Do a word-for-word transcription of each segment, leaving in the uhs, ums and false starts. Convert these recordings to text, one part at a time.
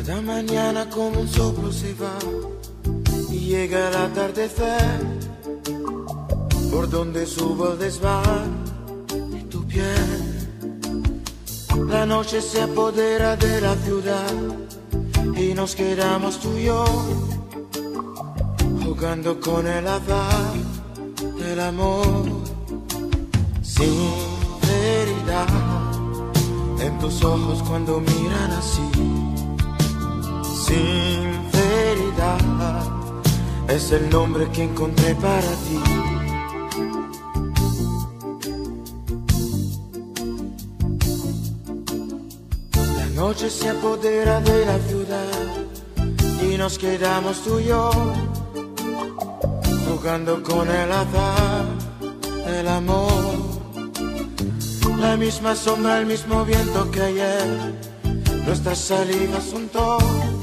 Cada mañana como un soplo se va y llega el atardecer, por donde subo el desván de tu piel. La noche se apodera de la ciudad y nos quedamos tú y yo, jugando con el azar del amor. Sinceridad en tus ojos cuando miran así. Sinceridad es el nombre que encontré para ti. La noche se apodera de la ciudad y nos quedamos tú y yo, jugando con el azar del amor. La misma sombra, el mismo viento que ayer, nuestras salivas juntó.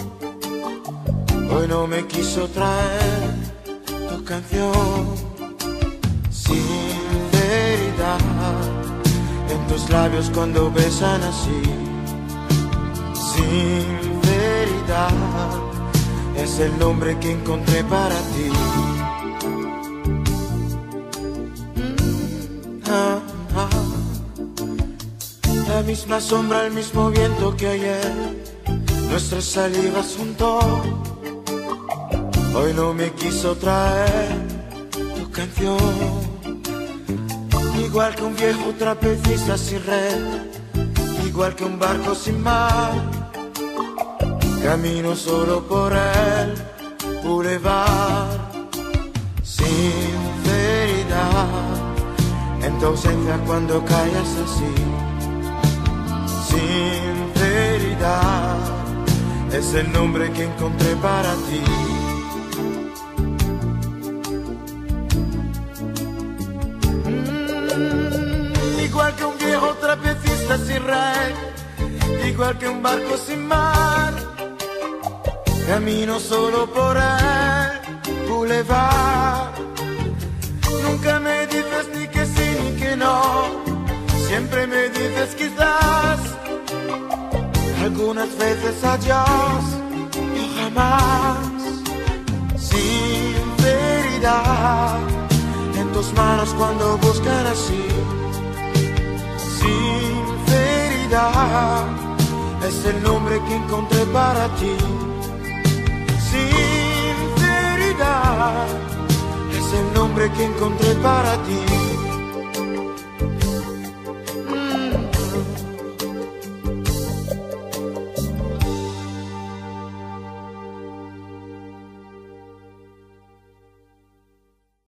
Hoy no me quiso traer tu canción. Sinceridad en tus labios cuando besan así. Sinceridad es el nombre que encontré para ti. Mm, ah, ah. La misma sombra, el mismo viento que ayer, nuestras salivas juntó. Hoy no me quiso traer tu canción. Igual que un viejo trapecista sin red, igual que un barco sin mar, camino solo por el bulevar. Sinceridad en tu ausencia cuando callas así. Sinceridad es el nombre que encontré para ti. Igual que un viejo trapecista sin red, igual que un barco sin mar, camino solo por el bulevar. Nunca me dices ni que sí ni que no, siempre me dices quizás, algunas veces adiós y jamás. Sinceridad en tus manos cuando buscan así. Sinceridad es el nombre que encontré para ti. Sinceridad es el nombre que encontré